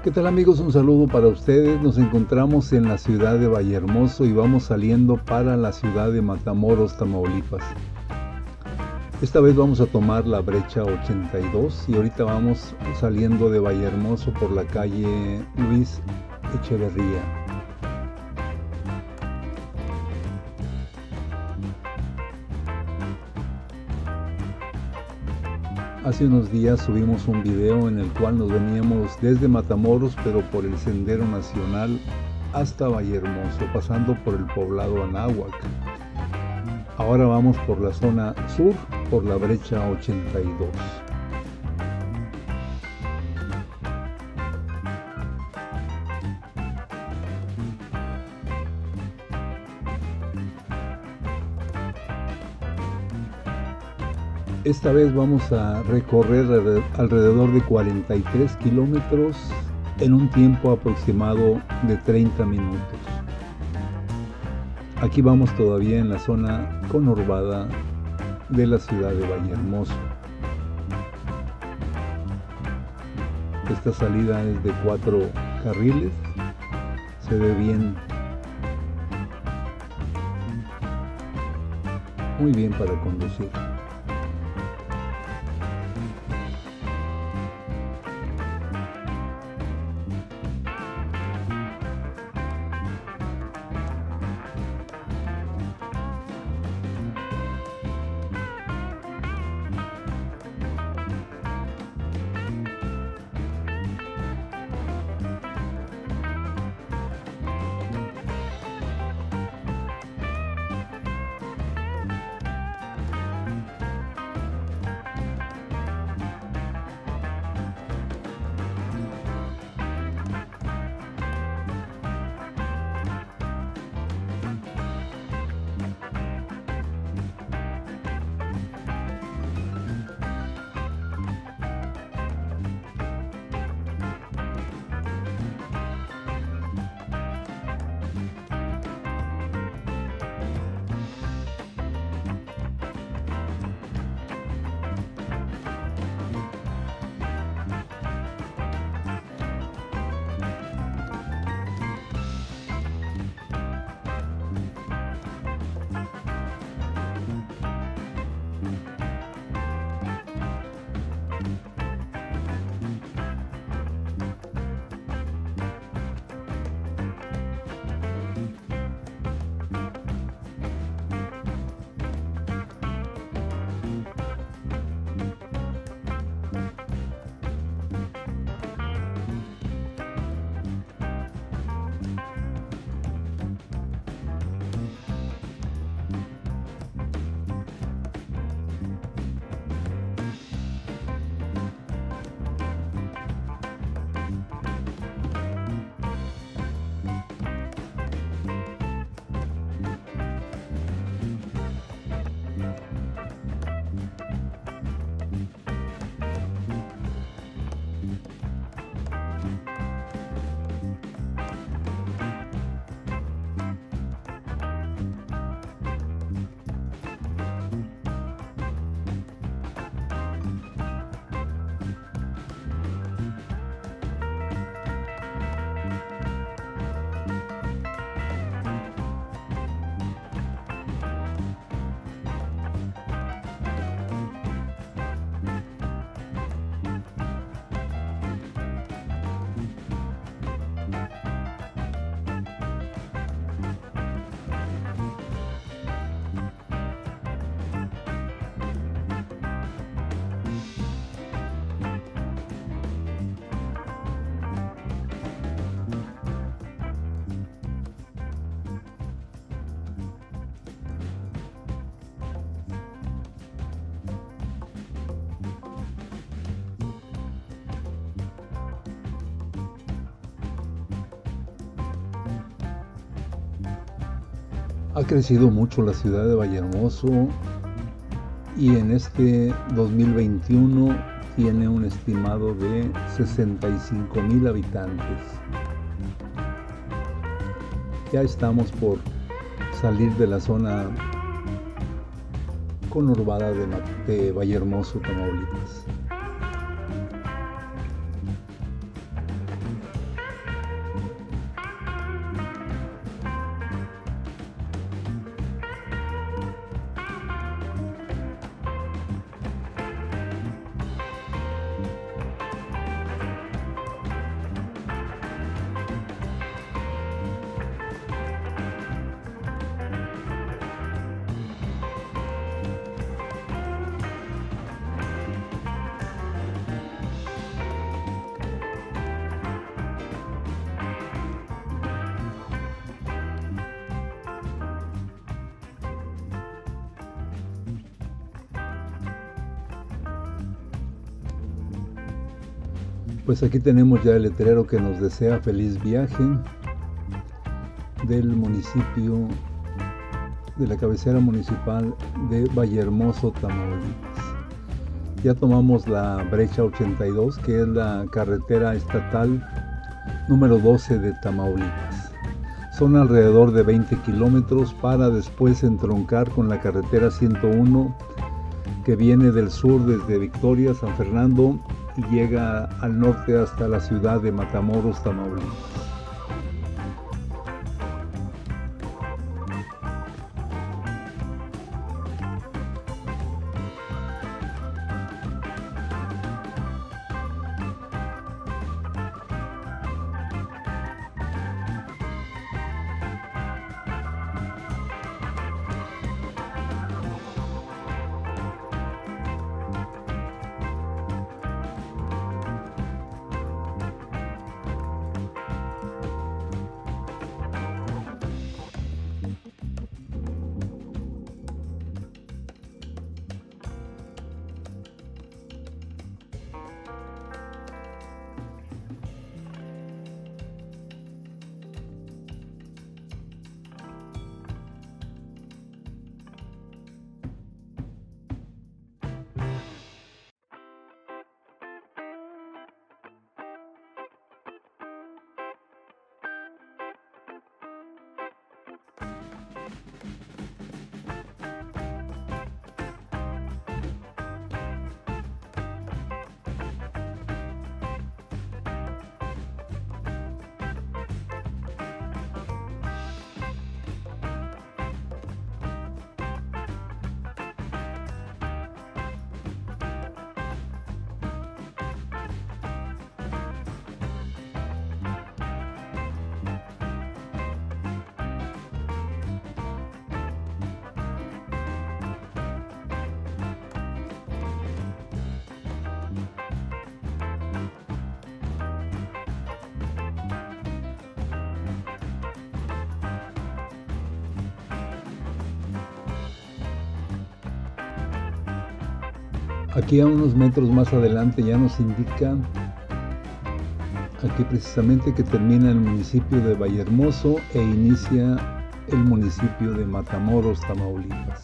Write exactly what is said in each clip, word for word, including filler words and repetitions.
¿Qué tal amigos? Un saludo para ustedes. Nos encontramos en la ciudad de Vallehermoso y vamos saliendo para la ciudad de Matamoros, Tamaulipas. Esta vez vamos a tomar la brecha ochenta y dos y ahorita vamos saliendo de Vallehermoso por la calle Luis Echeverría. Hace unos días subimos un video en el cual nos veníamos desde Matamoros, pero por el Sendero Nacional hasta Vallehermoso, pasando por el poblado Anáhuac. Ahora vamos por la zona sur, por la brecha ochenta y dos. Esta vez vamos a recorrer alrededor de cuarenta y tres kilómetros en un tiempo aproximado de treinta minutos. Aquí vamos todavía en la zona conurbada de la ciudad de Vallehermoso. Esta salida es de cuatro carriles, se ve bien, muy bien para conducir. Ha crecido mucho la ciudad de Vallehermoso y en este dos mil veintiuno tiene un estimado de sesenta y cinco mil habitantes. Ya estamos por salir de la zona conurbada de, de Vallehermoso, Tamaulipas. Pues aquí tenemos ya el letrero que nos desea feliz viaje del municipio, de la cabecera municipal de Vallehermoso, Tamaulipas. Ya tomamos la brecha ochenta y dos, que es la carretera estatal número doce de Tamaulipas. Son alrededor de veinte kilómetros para después entroncar con la carretera ciento uno, que viene del sur desde Victoria, San Fernando, y llega al norte hasta la ciudad de Matamoros, Tamaulipas. Aquí a unos metros más adelante ya nos indica aquí precisamente que termina el municipio de Vallehermoso e inicia el municipio de Matamoros, Tamaulipas.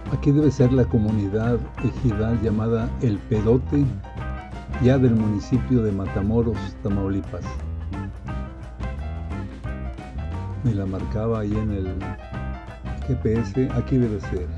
Aquí debe ser la comunidad ejidal llamada El Pedote, ya del municipio de Matamoros, Tamaulipas. Me la marcaba ahí en el G P S, aquí debe ser.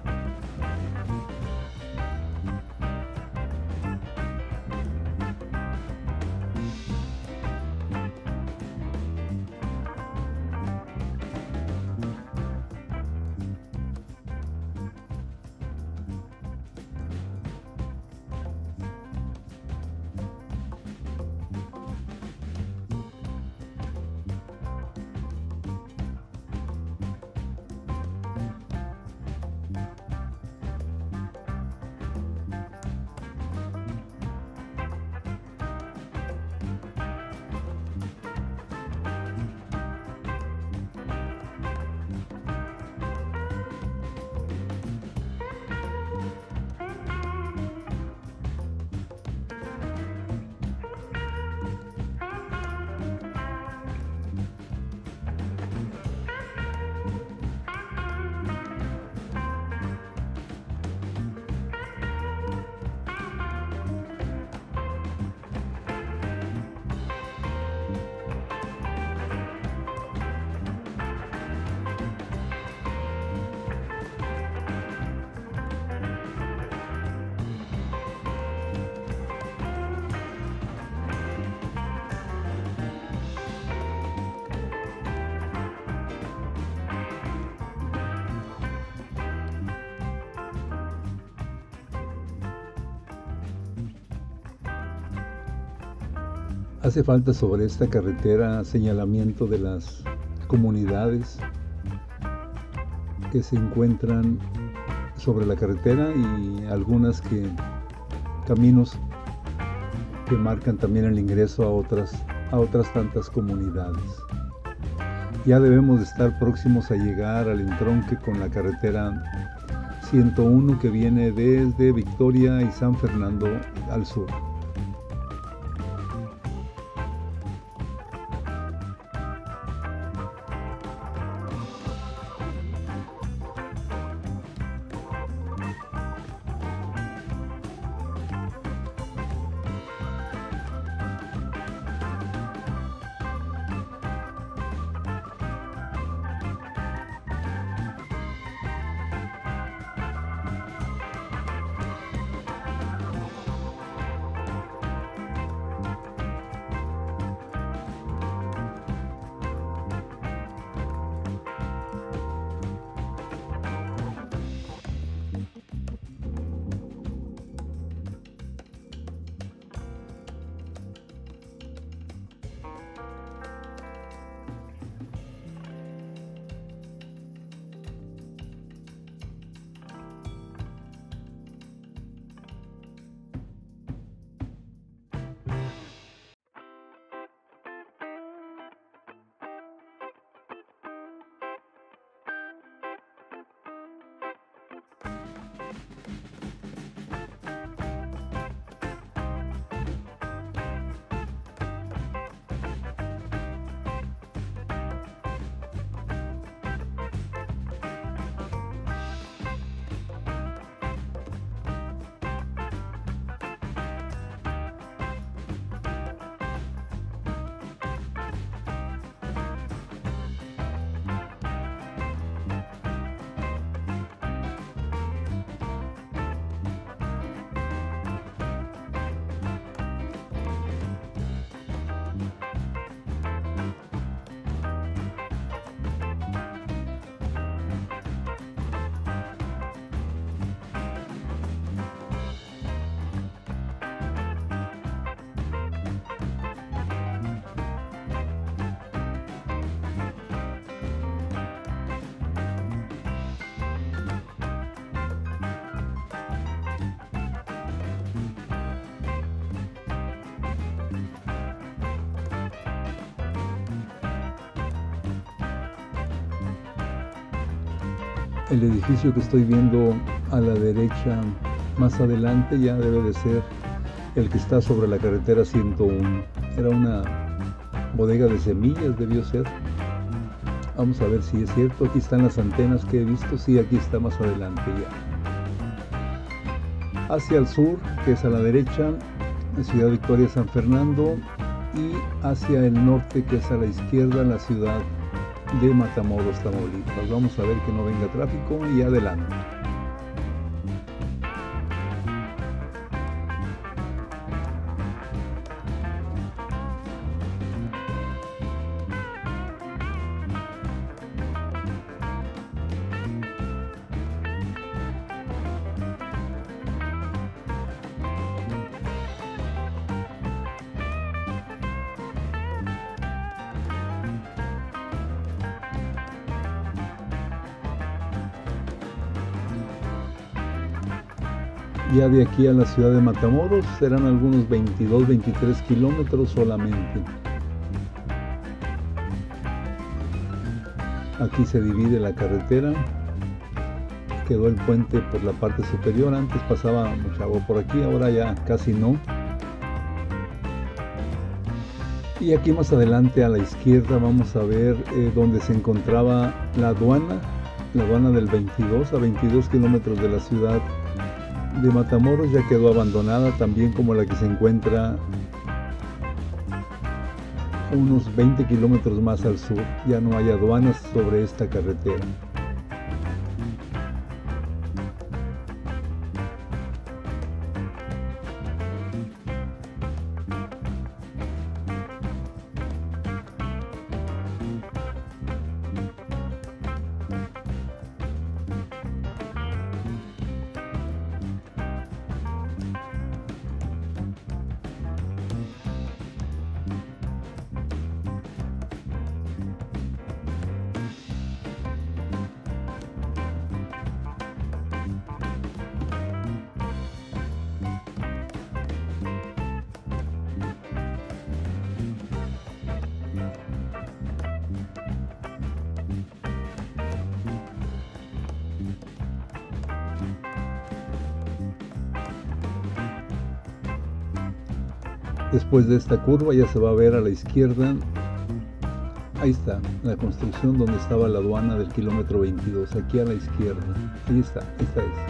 Hace falta sobre esta carretera señalamiento de las comunidades que se encuentran sobre la carretera y algunas que caminos que marcan también el ingreso a otras, a otras tantas comunidades. Ya debemos de estar próximos a llegar al entronque con la carretera ciento uno que viene desde Victoria y San Fernando al sur. El edificio que estoy viendo a la derecha más adelante ya debe de ser el que está sobre la carretera ciento uno. Era una bodega de semillas, debió ser. Vamos a ver si es cierto. Aquí están las antenas que he visto. Sí, aquí está más adelante ya. Hacia el sur, que es a la derecha, Ciudad Victoria, San Fernando. Y hacia el norte, que es a la izquierda, la ciudad de Matamoros, Tamaulipas. Vamos a ver que no venga tráfico y adelante. Ya de aquí a la ciudad de Matamoros serán algunos veintidós, veintitrés kilómetros solamente. Aquí se divide la carretera. Quedó el puente por la parte superior. Antes pasaba mucha agua por aquí, ahora ya casi no. Y aquí más adelante a la izquierda vamos a ver eh, donde se encontraba la aduana, la aduana del veintidós, a veintidós kilómetros de la ciudad de Matamoros. Ya quedó abandonada, también como la que se encuentra unos veinte kilómetros más al sur. Ya no hay aduanas sobre esta carretera. Después de esta curva ya se va a ver a la izquierda, ahí está, la construcción donde estaba la aduana del kilómetro veintidós, aquí a la izquierda, ahí está, esta es.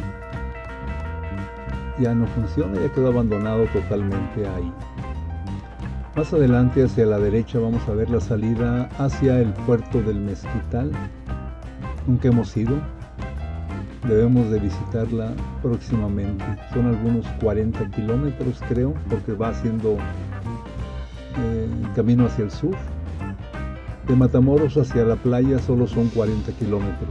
Ya no funciona, ya quedó abandonado totalmente ahí. Más adelante hacia la derecha vamos a ver la salida hacia el puerto del Mezquital. Nunca hemos ido, debemos de visitarla próximamente. Son algunos cuarenta kilómetros creo, porque va haciendo eh, camino hacia el sur. De Matamoros hacia la playa solo son cuarenta kilómetros.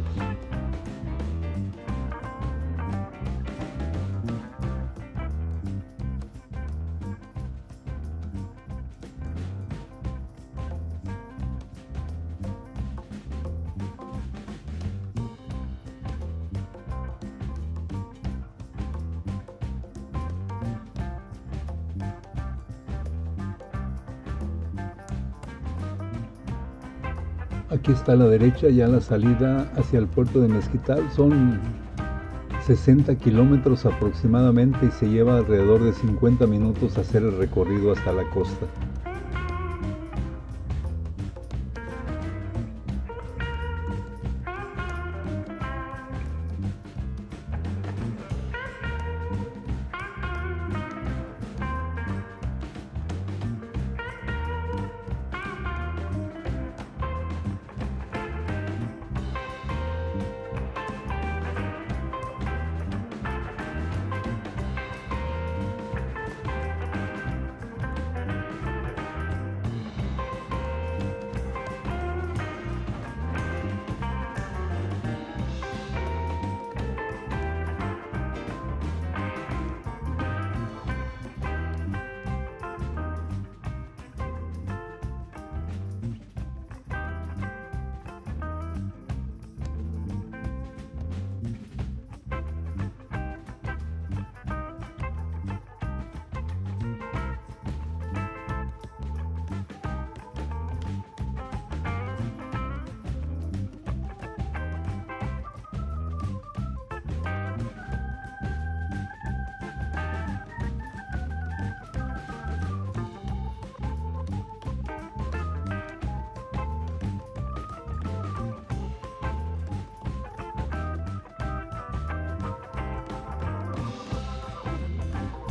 Aquí está a la derecha ya la salida hacia el puerto de Mezquital. Son sesenta kilómetros aproximadamente y se lleva alrededor de cincuenta minutos hacer el recorrido hasta la costa.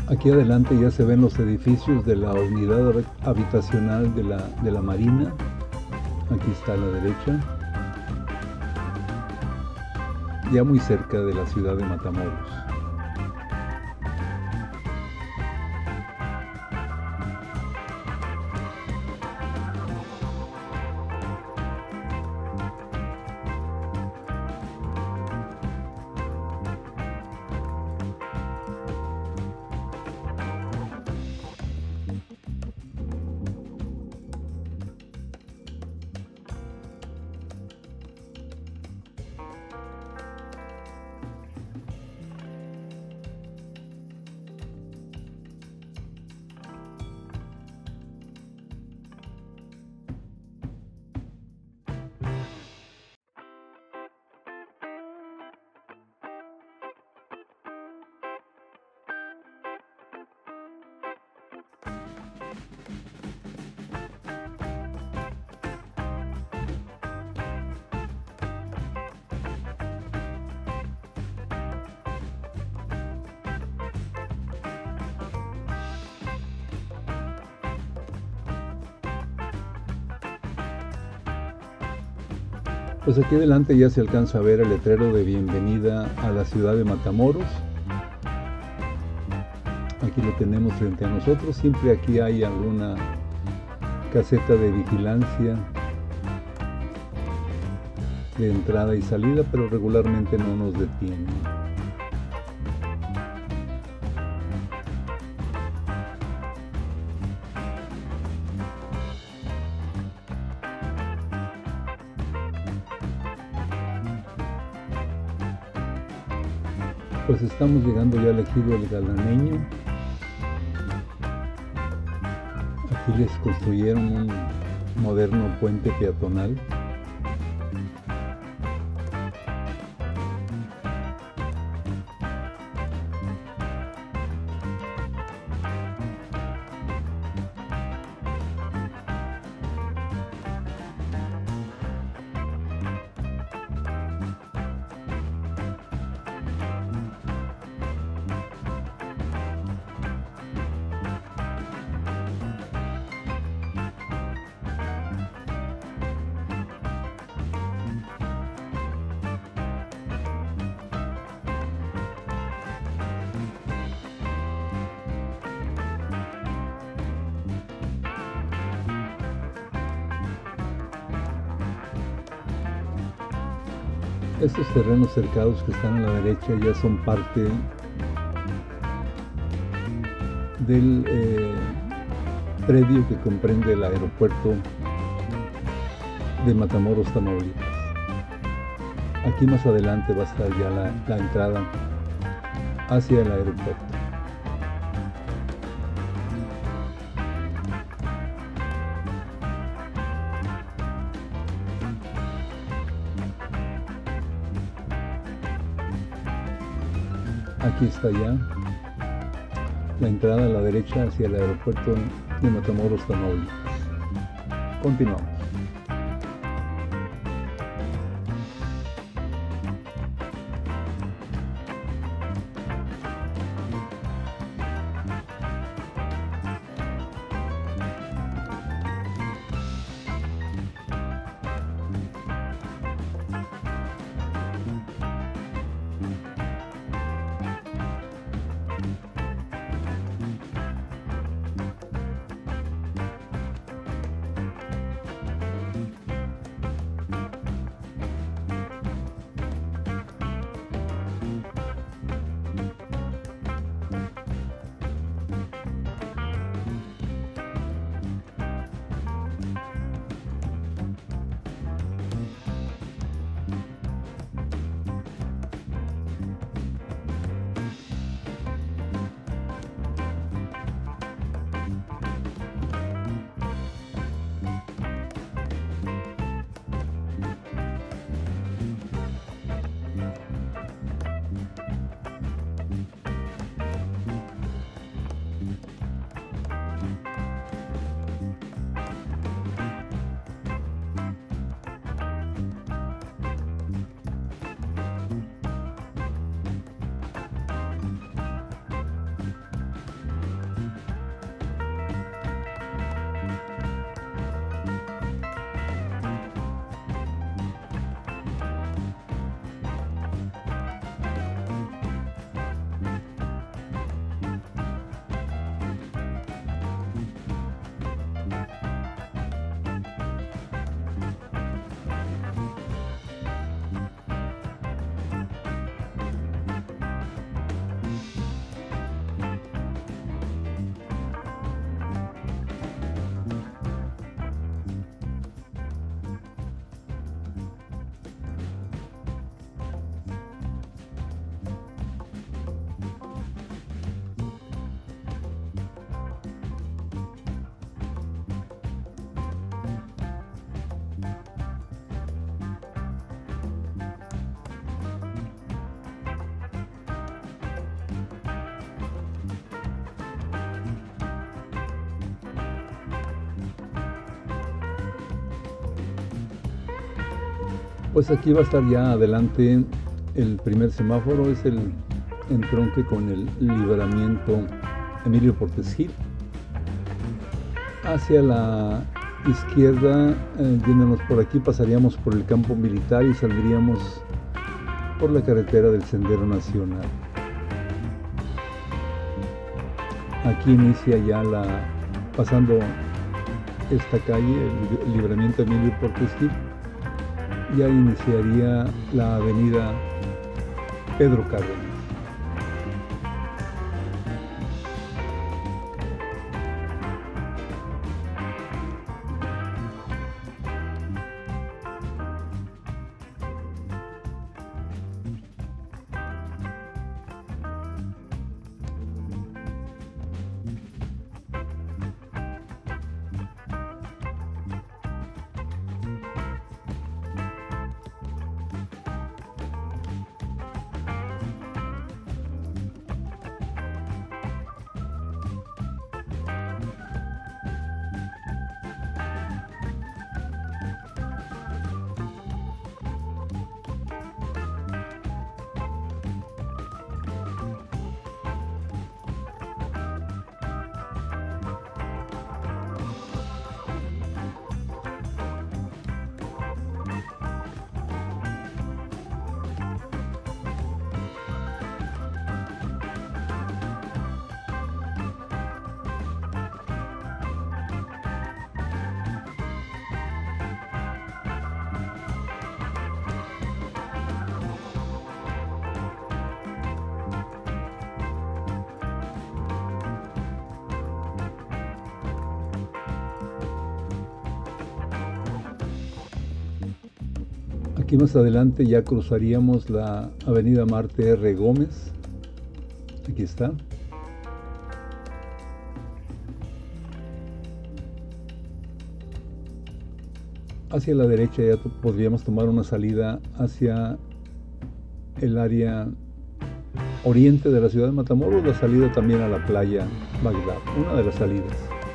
Aquí adelante ya se ven los edificios de la unidad habitacional de la, de la Marina. Aquí está a la derecha, ya muy cerca de la ciudad de Matamoros. Pues aquí adelante ya se alcanza a ver el letrero de bienvenida a la ciudad de Matamoros. Aquí lo tenemos frente a nosotros. Siempre aquí hay alguna caseta de vigilancia de entrada y salida, pero regularmente no nos detienen. Pues estamos llegando ya al ejido El Galaneño. Aquí les construyeron un moderno puente peatonal. Estos terrenos cercados que están a la derecha ya son parte del eh, predio que comprende el aeropuerto de Matamoros, Tamaulipas. Aquí más adelante va a estar ya la, la entrada hacia el aeropuerto. Aquí está ya la entrada a la derecha hacia el aeropuerto de Matamoros, Tamaulipas. Continuamos. Pues aquí va a estar ya adelante el primer semáforo, es el entronque con el libramiento Emilio Portes Gil. Hacia la izquierda, eh, yéndonos por aquí, pasaríamos por el campo militar y saldríamos por la carretera del Sendero Nacional. Aquí inicia ya la, pasando esta calle, el libramiento Emilio Portes Gil, ya iniciaría la avenida Pedro Cárdenas. Aquí más adelante ya cruzaríamos la avenida Marte R. Gómez. Aquí está. Hacia la derecha ya podríamos tomar una salida hacia el área oriente de la ciudad de Matamoros, la salida también a la playa Bagdad, una de las salidas.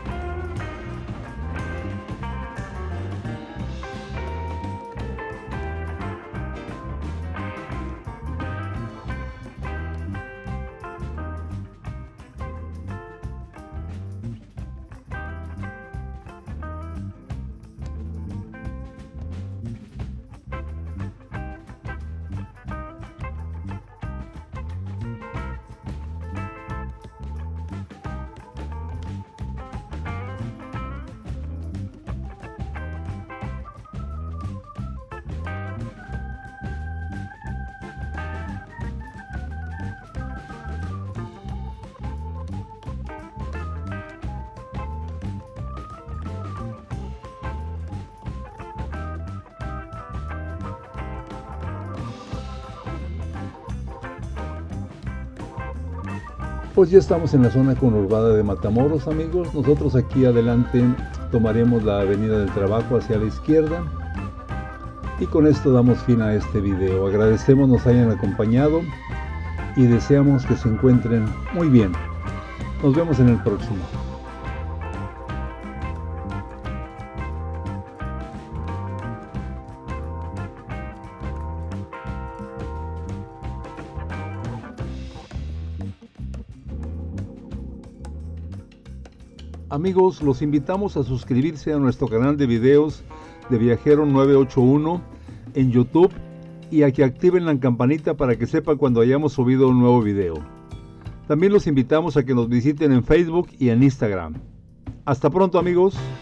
Pues ya estamos en la zona conurbada de Matamoros, amigos. Nosotros aquí adelante tomaremos la avenida del Trabajo hacia la izquierda. Y con esto damos fin a este video. Agradecemos nos hayan acompañado y deseamos que se encuentren muy bien. Nos vemos en el próximo. Amigos, los invitamos a suscribirse a nuestro canal de videos de Viajero nueve ocho uno en YouTube y a que activen la campanita para que sepan cuando hayamos subido un nuevo video. También los invitamos a que nos visiten en Facebook y en Instagram. Hasta pronto, amigos.